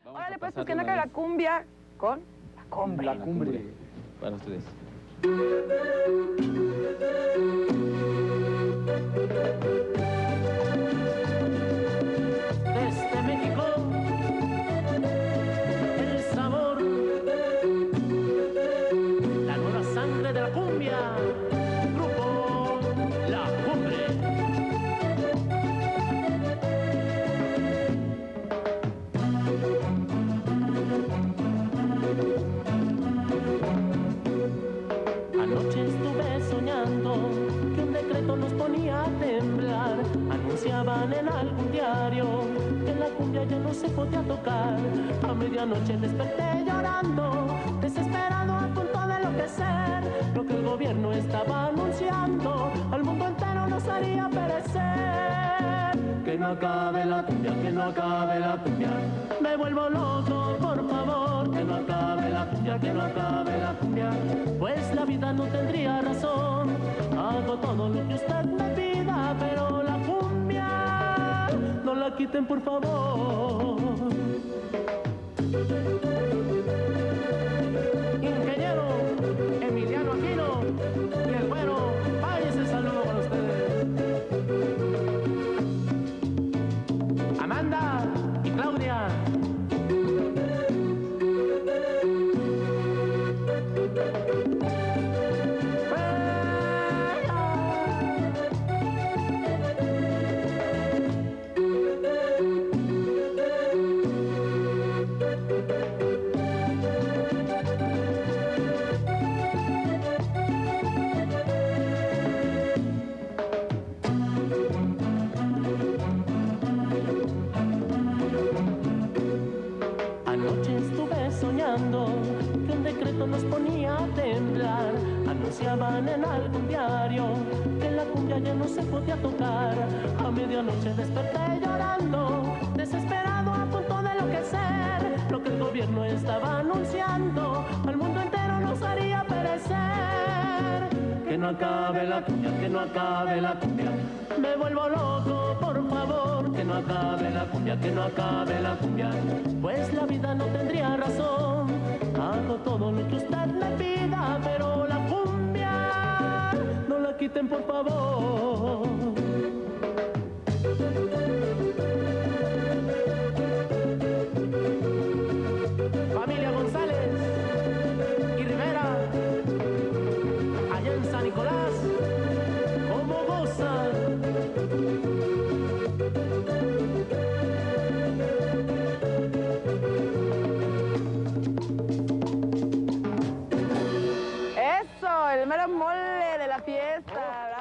Órale, pues que no acabe la cumbia con la cumbre. La cumbre. Para ustedes. Desde México, el sabor, la nueva sangre de la cumbia, grupo La Cumbre. Anoche estuve soñando que un decreto nos ponía a temblar. Anunciaban en algún diario que la cumbia ya no se podía tocar. A medianoche desperté llorando, desesperado a punto de enloquecer. Lo que el gobierno estaba anunciando al mundo entero nos haría perecer. Que no acabe la cumbia, que no acabe la cumbia. Me vuelvo loco, por favor. Que no acabe la cumbia, que no acabe la cumbia. Pues la vida no tendría razón. Hago todo lo que usted me pida, pero la cumbia no la quiten, por favor. Ingeniero Emiliano Aquino y el güero, vaya ese saludo para ustedes. Amanda y Claudia. Anoche estuve soñando que un decreto nos ponía a temblar. Anunciaban en algún diario que la cumbia ya no se podía tocar. A medianoche desperté llorando, desesperado a punto de enloquecer. Lo que el gobierno estaba anunciando al mundo entero nos haría perecer. Que no acabe la cumbia, que no acabe la cumbia. Me vuelvo loco, por favor. Que no acabe la cumbia, que no acabe la cumbia. Pues la vida no tendría razón. Hago todo lo que usted me pida, pero la cumbia no la quiten, por favor. Familia González y Rivera, allá en San Nicolás, ¿cómo gozan? Eso, el mero mole de la fiesta.